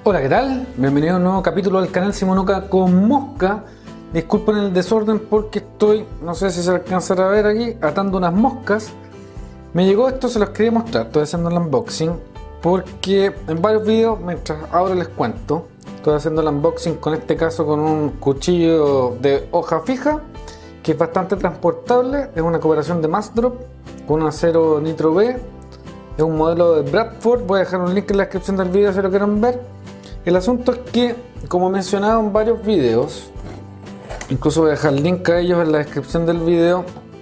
Hola, ¿qué tal? Bienvenido a un nuevo capítulo del canal Simonuca con mosca. Disculpen el desorden porque estoy, no sé si se alcanzará a ver aquí, atando unas moscas. Me llegó esto, se los quería mostrar, estoy haciendo el unboxing porque en varios videos, mientras ahora les cuento, estoy haciendo el unboxing con este caso con un cuchillo de hoja fija que es bastante transportable, es una cooperación de Massdrop con un acero Nitro B, es un modelo de Bradford. Voy a dejar un link en la descripción del video si lo quieren ver. El asunto es que, como he mencionado en varios videos, incluso voy a dejar el link a ellos en la descripción del video,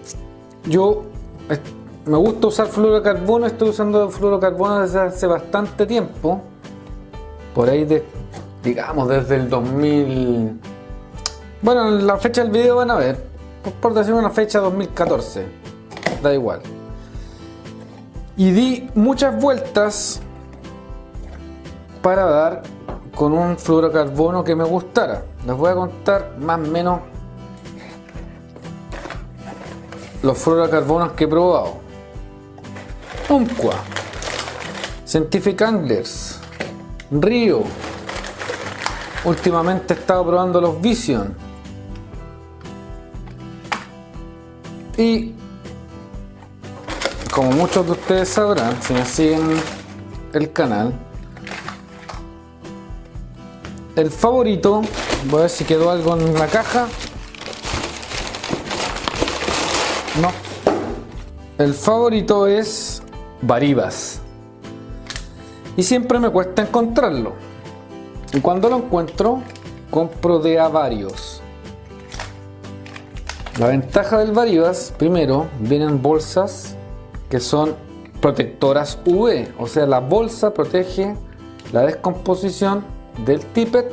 me gusta usar fluorocarbono. Estoy usando fluorocarbono desde hace bastante tiempo, por ahí digamos desde el 2000, bueno, en la fecha del video van a ver, por decir una fecha 2014, da igual. Y di muchas vueltas para dar con un fluorocarbono que me gustara. Les voy a contar más o menos los fluorocarbonos que he probado. Umpqua, Scientific Anglers, Rio. Últimamente he estado probando los Vision. Y como muchos de ustedes sabrán, si me siguen el canal, el favorito, voy a ver si quedó algo en la caja. No. El favorito es Varivas. Y siempre me cuesta encontrarlo. Y cuando lo encuentro, compro de a varios. La ventaja del Varivas, primero, vienen bolsas que son protectoras UV. O sea, la bolsa protege la descomposición del tippet.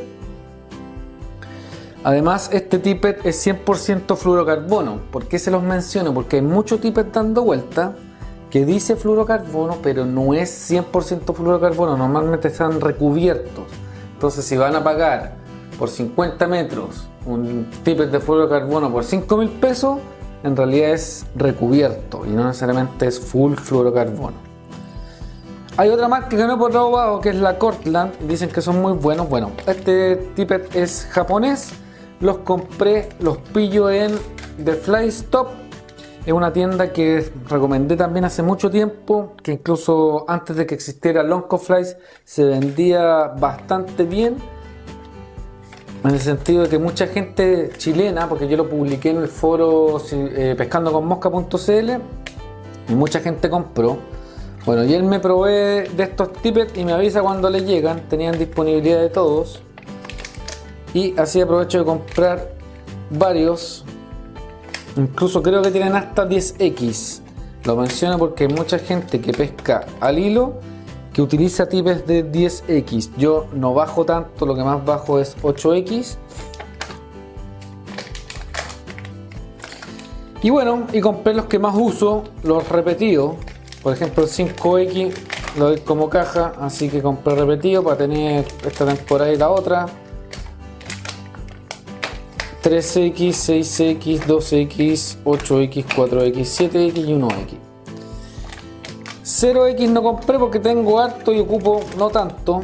Además, este tippet es 100% fluorocarbono. ¿Por qué se los menciono? Porque hay mucho tippet dando vuelta que dice fluorocarbono, pero no es 100% fluorocarbono. Normalmente están recubiertos. Entonces, si van a pagar por 50 metros un tippet de fluorocarbono por 5.000 pesos, en realidad es recubierto y no necesariamente es full fluorocarbono. Hay otra marca que no he probado, que es la Cortland. Dicen que son muy buenos. Bueno, este tippet es japonés. Los compré, los pillo en The Fly Stop. Es una tienda que recomendé también hace mucho tiempo, que incluso antes de que existiera Lonco Flies se vendía bastante bien. En el sentido de que mucha gente chilena, porque yo lo publiqué en el foro pescandoconmosca.cl, y mucha gente compró. Bueno, y él me provee de estos tippets y me avisa cuando le llegan. Tenían disponibilidad de todos. Y así aprovecho de comprar varios. Incluso creo que tienen hasta 10X. Lo menciono porque hay mucha gente que pesca al hilo que utiliza tippets de 10X. Yo no bajo tanto, lo que más bajo es 8X. Y bueno, y compré los que más uso, los repetidos. Por ejemplo, el 5X lo doy como caja, así que compré repetido para tener esta temporada y la otra. 3X, 6X, 2X, 8X, 4X, 7X y 1X. 0X no compré porque tengo harto y ocupo no tanto.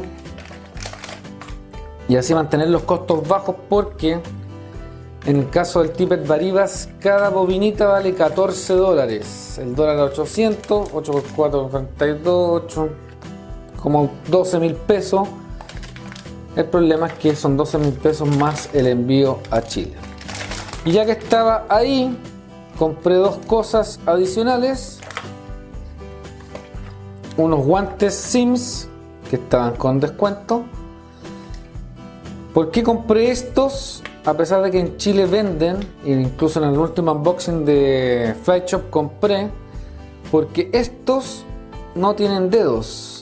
Y así mantener los costos bajos, porque en el caso del tippet Varivas, cada bobinita vale $14. El dólar a 800, 8 por 4, 32, 8, como 12.000 pesos. El problema es que son 12.000 pesos más el envío a Chile. Y ya que estaba ahí, compré dos cosas adicionales. Unos guantes Sims que estaban con descuento. ¿Por qué compré estos? A pesar de que en Chile venden, e incluso en el último unboxing de Fly Shop compré, porque estos no tienen dedos.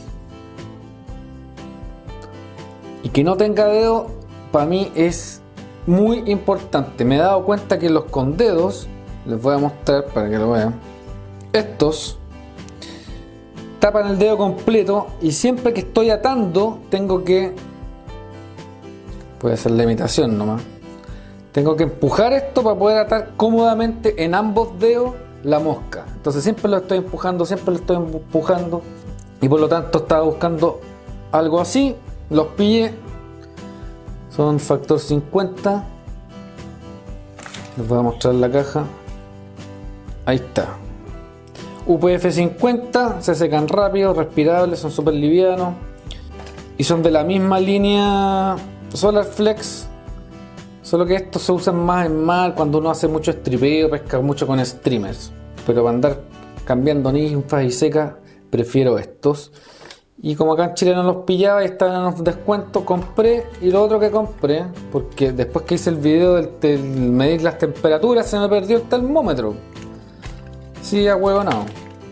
Y que no tenga dedo para mí es muy importante. Me he dado cuenta que los con dedos, les voy a mostrar para que lo vean, estos tapan el dedo completo y siempre que estoy atando tengo que, puede ser la imitación nomás, tengo que empujar esto para poder atar cómodamente en ambos dedos la mosca. Entonces siempre lo estoy empujando y por lo tanto estaba buscando algo así. los pillé. Son factor 50. Les voy a mostrar la caja. Ahí está. UPF 50, se secan rápido, respirables, son súper livianos. Y son de la misma línea Solar Flex. Solo que estos se usan más en mar cuando uno hace mucho stripeo, pesca mucho con streamers. Pero para andar cambiando ninfas y secas, prefiero estos. Y como acá en Chile no los pillaba y estaban en los descuentos, compré. Y lo otro que compré, porque después que hice el video del medir las temperaturas, se me perdió el termómetro. Sí, ahuevonado.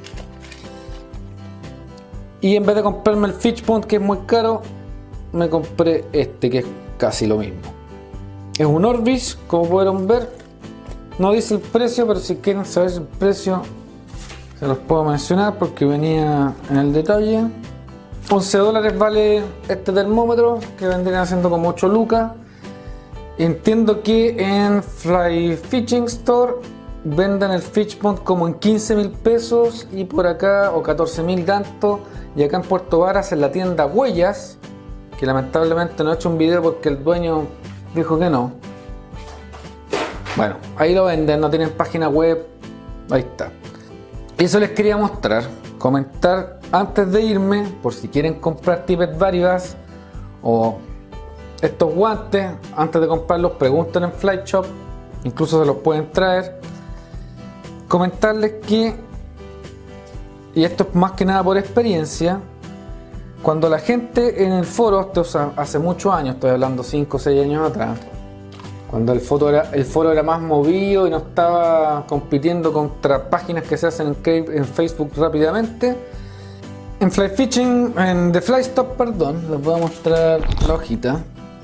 Y en vez de comprarme el Fishbone, que es muy caro, me compré este, que es casi lo mismo. Es un Orbis, como pudieron ver. No dice el precio, pero si quieren saber el precio, se los puedo mencionar porque venía en el detalle. $11 vale este termómetro, que vendrían haciendo como 8 lucas. Entiendo que en Fly Fishing Store venden el Fishbone como en 15.000 pesos y por acá, o 14.000 tanto. Y acá en Puerto Varas, en la tienda Huellas, que lamentablemente no he hecho un video porque el dueño dijo que no. Bueno, ahí lo venden, no tienen página web. Ahí está. Eso les quería mostrar, comentar antes de irme, por si quieren comprar Tippet Varivas o estos guantes, antes de comprarlos pregunten en Fly Shop, incluso se los pueden traer. Comentarles que, y esto es más que nada por experiencia, cuando la gente en el foro, esto hace muchos años, estoy hablando 5 o 6 años atrás, cuando el foro era más movido y no estaba compitiendo contra páginas que se hacen en Facebook rápidamente, en Fly Fishing, en The Fly Stop, perdón, les voy a mostrar la hojita,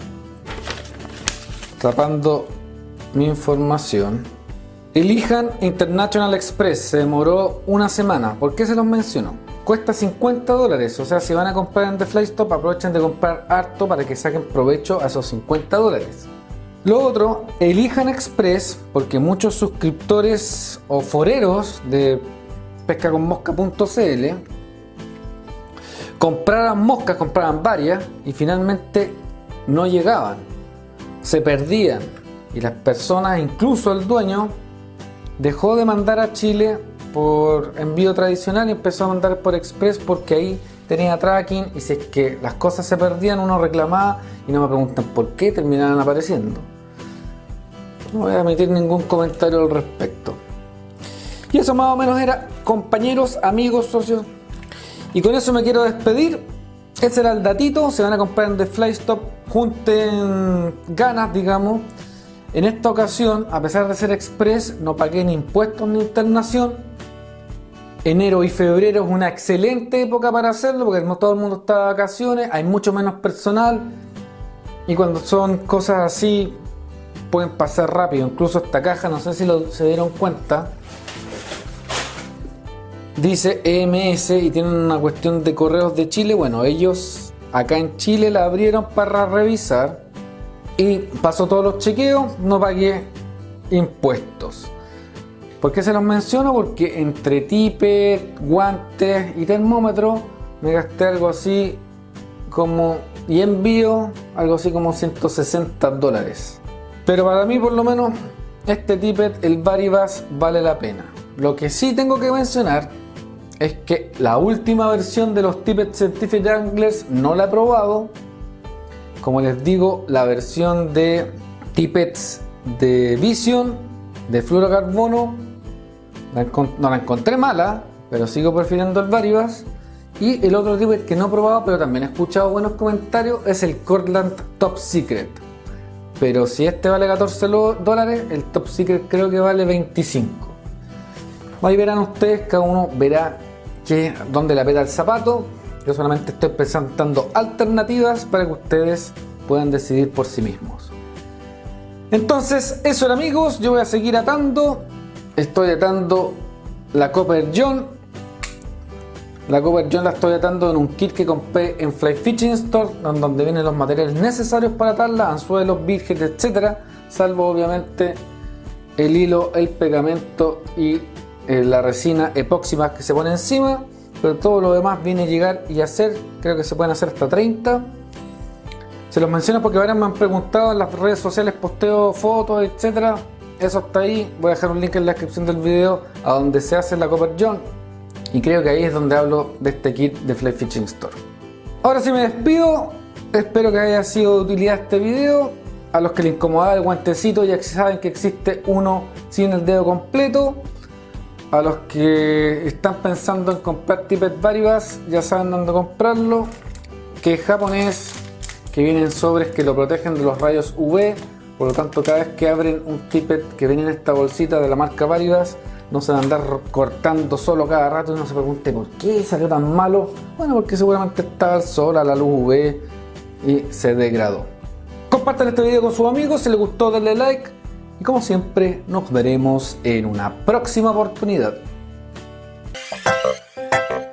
tapando mi información. Elijan International Express, se demoró una semana. ¿Por qué se los menciono? Cuesta $50, o sea, si van a comprar en The Fly Stop, aprovechen de comprar harto para que saquen provecho a esos $50. Lo otro, elijan Express, porque muchos suscriptores o foreros de pescaconmosca.cl compraban moscas, compraban varias y finalmente no llegaban, se perdían y las personas, incluso el dueño, dejó de mandar a Chile por envío tradicional y empezó a mandar por Express porque ahí tenía tracking y si es que las cosas se perdían uno reclamaba y no me preguntan por qué terminaban apareciendo. No voy a emitir ningún comentario al respecto. Y eso más o menos era, compañeros, amigos, socios. Y con eso me quiero despedir. Ese era el datito. Se van a comprar en The Fly Stop. Junten ganas, digamos. En esta ocasión, a pesar de ser express, no pagué ni impuestos ni internación. Enero y febrero es una excelente época para hacerlo porque no todo el mundo está de vacaciones, hay mucho menos personal y cuando son cosas así pueden pasar rápido. Incluso esta caja, no sé si se dieron cuenta, dice EMS y tienen una cuestión de correos de Chile. Bueno, ellos acá en Chile la abrieron para revisar y pasó todos los chequeos, no pagué impuestos. ¿Por qué se los menciono? Porque entre tippet, guantes y termómetro me gasté algo así como, y envío algo así como $160. Pero para mí por lo menos este tippet, el Varivas, vale la pena. Lo que sí tengo que mencionar es que la última versión de los Tippet Certified Anglers no la he probado. Como les digo, la versión de tippets de Vision, de fluorocarbono, no la encontré mala, pero sigo prefiriendo el Varivas. Y el otro tippet que no he probado, pero también he escuchado buenos comentarios, es el Cortland Top Secret. Pero si este vale $14, el Top Secret creo que vale 25. Ahí verán ustedes, cada uno verá dónde le aprieta el zapato. Yo solamente estoy presentando alternativas para que ustedes puedan decidir por sí mismos. Entonces, eso era, amigos. Yo voy a seguir atando. Estoy atando la Copper John. La Copper John la estoy atando en un kit que compré en Fly Fishing Store, donde vienen los materiales necesarios para atarla, anzuelos, virgen, etcétera, salvo obviamente el hilo, el pegamento y la resina epóxima que se pone encima. Pero todo lo demás viene a llegar y hacer, creo que se pueden hacer hasta 30. Se los menciono porque varios me han preguntado en las redes sociales, posteo fotos, etcétera. Eso está ahí. Voy a dejar un link en la descripción del video a donde se hace la Copper John. Y creo que ahí es donde hablo de este kit de Fly Fishing Store. Ahora sí me despido. Espero que haya sido de utilidad este video. A los que les incomodaba el guantecito ya saben que existe uno sin el dedo completo. A los que están pensando en comprar Tippet Varibass ya saben dónde comprarlo. Que es japonés, que vienen sobres que lo protegen de los rayos UV. Por lo tanto, cada vez que abren un Tippet que viene en esta bolsita de la marca Varibass, no se van a andar cortando solo cada rato y uno se pregunte por qué salió tan malo. Bueno, porque seguramente estaba al sol, a la luz UV y se degradó. Compartan este video con sus amigos, si les gustó denle like y como siempre nos veremos en una próxima oportunidad.